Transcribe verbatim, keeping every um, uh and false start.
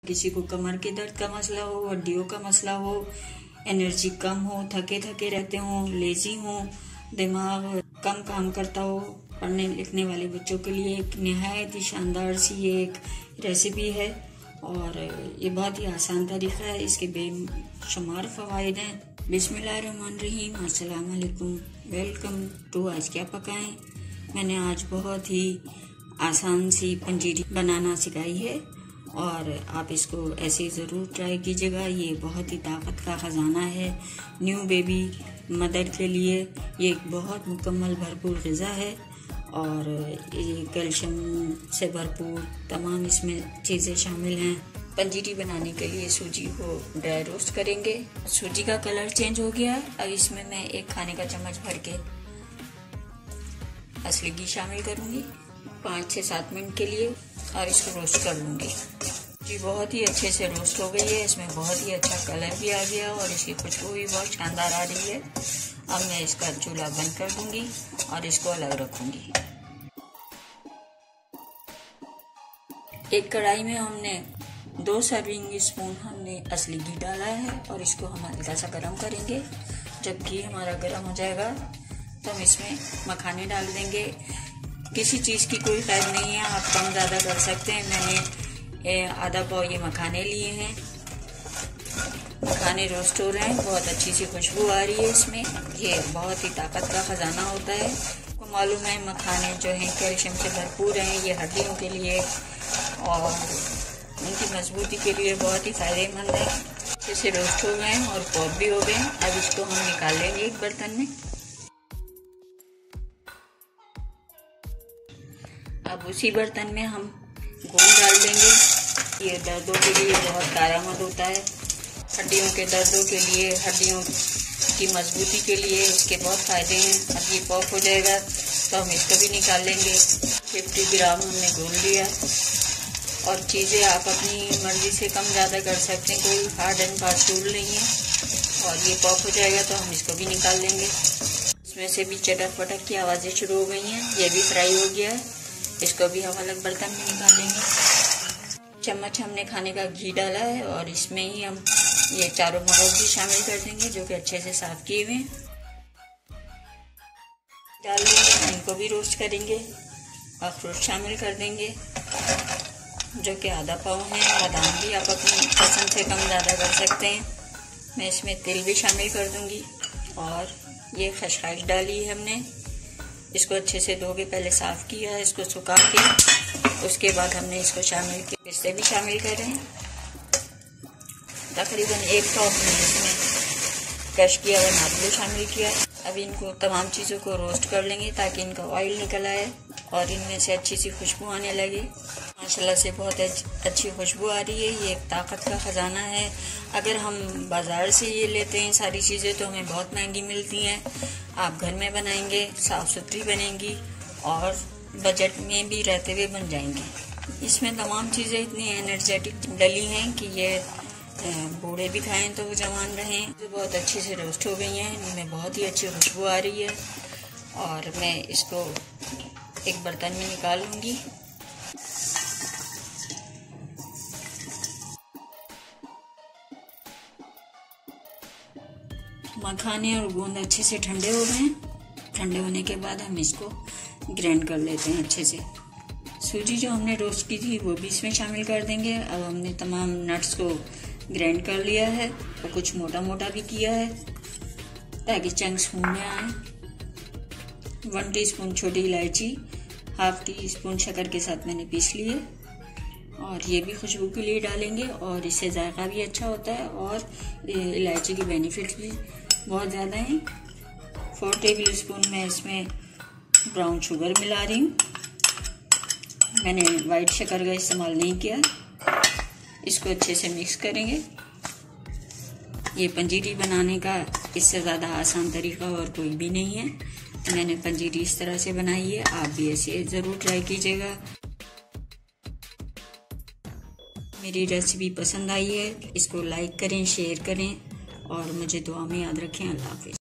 किसी को कमर के दर्द का मसला हो, हड्डियों का मसला हो, एनर्जी कम हो, थके थके रहते हो, लेजी हो, दिमाग कम काम करता हो, पढ़ने लिखने वाले बच्चों के लिए एक निहायत ही शानदार सी ये एक रेसिपी है और ये बहुत ही आसान तरीका है। इसके बेशुमार फ़वाइद हैं। बिस्मिल्लाहिर्रहमानिर्रहीम, अस्सलाम वालेकुम, वेलकम टू आज क्या पकाएं। मैंने आज बहुत ही आसान सी पंजीरी बनाना सिखाई है और आप इसको ऐसे ज़रूर ट्राई कीजिएगा। ये बहुत ही ताकत का ख़जाना है। न्यू बेबी मदर के लिए ये एक बहुत मुकम्मल भरपूर ग़िज़ा है और ये कैल्शियम से भरपूर तमाम इसमें चीज़ें शामिल हैं। पंजीरी बनाने के लिए सूजी को ड्राई रोस्ट करेंगे। सूजी का कलर चेंज हो गया। अब इसमें मैं एक खाने का चम्मच भर के असली घी शामिल करूंगी पाँच से सात मिनट के लिए और इसको रोस्ट कर लूंगी। जी बहुत ही अच्छे से रोस्ट हो गई है। इसमें बहुत ही अच्छा कलर भी आ गया और इसकी खुशबू भी बहुत शानदार आ रही है। अब मैं इसका चूल्हा बंद कर दूंगी और इसको अलग रखूंगी। एक कढ़ाई में हमने दो सर्विंग स्पून हमने असली घी डाला है और इसको हम हल्का सा गर्म करेंगे। जब घी हमारा गर्म हो जाएगा तो हम इसमें मखाने डाल देंगे। किसी चीज़ की कोई कैद नहीं है, आप कम ज़्यादा कर सकते हैं। मैंने आधा पाव ये मखाने लिए हैं। मखाने रोस्ट हो रहे हैं, बहुत अच्छी सी खुशबू आ रही है इसमें। ये बहुत ही ताकत का ख़जाना होता है। आपको मालूम है मखाने जो हैं कैल्शियम से भरपूर हैं। ये हड्डियों के लिए और उनकी मजबूती के लिए बहुत ही फ़ायदेमंद है। जैसे रोस्ट हो गए हैं और पॉप भी हो गए हैं। अब इसको हम निकाल लेंगे एक बर्तन में। अब उसी बर्तन में हम गोंद डाल देंगे। ये दर्दों के लिए बहुत कारआमद होता है। हड्डियों के दर्दों के लिए, हड्डियों की मजबूती के लिए इसके बहुत फ़ायदे हैं। अब ये पॉप हो जाएगा तो हम इसको भी निकाल लेंगे। पचास ग्राम हमने गोंद लिया और चीज़ें आप अपनी मर्ज़ी से कम ज़्यादा कर सकते हैं, कोई हार्ड एंड फास्ट रूल नहीं है। और ये पॉप हो जाएगा तो हम इसको भी निकाल लेंगे। इसमें से भी चटक पटक की आवाज़ें शुरू हो गई हैं। ये भी फ्राई हो गया है। इसको भी हम अलग बर्तन में निकाल लेंगे। चम्मच हमने खाने का घी डाला है और इसमें ही हम ये चारों मगज भी शामिल कर देंगे जो कि अच्छे से साफ किए हुए हैं। डाल देंगे, इनको भी रोस्ट करेंगे। अखरोट शामिल कर देंगे जो कि आधा पाव है। बादाम भी आप अपनी पसंद से कम ज़्यादा कर सकते हैं। मैं इसमें तिल भी शामिल कर दूंगी और ये खसखस डाली है हमने। इसको अच्छे से धो के पहले साफ़ किया है, इसको सुखा के उसके बाद हमने इसको शामिल किया। पिस्ते भी शामिल कर रहे हैं। तकरीबन एक पाव हमने इसमें क्रश किया हुआ नारियल शामिल किया। अब इनको तमाम चीज़ों को रोस्ट कर लेंगे ताकि इनका ऑयल निकल आए और इनमें से अच्छी सी खुशबू आने लगे। माशाल्लाह से बहुत अच्छी खुशबू आ रही है। ये एक ताकत का ख़जाना है। अगर हम बाज़ार से ये लेते हैं सारी चीज़ें तो हमें बहुत महंगी मिलती हैं। आप घर में बनाएंगे, साफ़ सुथरी बनेंगी और बजट में भी रहते हुए बन जाएंगी। इसमें तमाम चीज़ें इतनी एनर्जेटिक डली हैं कि ये बूढ़े भी खाएं तो वो जवान रहें। तो बहुत अच्छे से रोस्ट हो गई हैं। इनमें बहुत ही अच्छी खुशबू आ रही है और मैं इसको एक बर्तन में निकाल लूँगी। मखाने और गोंद अच्छे से ठंडे हो गए हैं। ठंडे होने के बाद हम इसको ग्राइंड कर लेते हैं अच्छे से। सूजी जो हमने रोस्ट की थी वो भी इसमें शामिल कर देंगे। अब हमने तमाम नट्स को ग्राइंड कर लिया है और कुछ मोटा मोटा भी किया है ताकि चंक्स मुंह में आए। वन टीस्पून छोटी इलायची, हाफ टी स्पून शक्कर के साथ मैंने पीस लिए और ये भी खुशबू के लिए डालेंगे और इससे जायका भी अच्छा होता है और इलायची के बेनिफिट्स भी बहुत ज़्यादा हैं। फोर टेबल स्पून मैं इसमें ब्राउन शुगर मिला रही हूँ। मैंने वाइट शक्कर का इस्तेमाल नहीं किया। इसको अच्छे से मिक्स करेंगे। ये पंजीरी बनाने का इससे ज़्यादा आसान तरीका और कोई भी नहीं है। मैंने पंजीरी इस तरह से बनाई है, आप भी ऐसे ज़रूर ट्राई कीजिएगा। मेरी रेसिपी पसंद आई है, इसको लाइक करें, शेयर करें और मुझे दुआ में याद रखें। अल्लाह हाफ़िज़।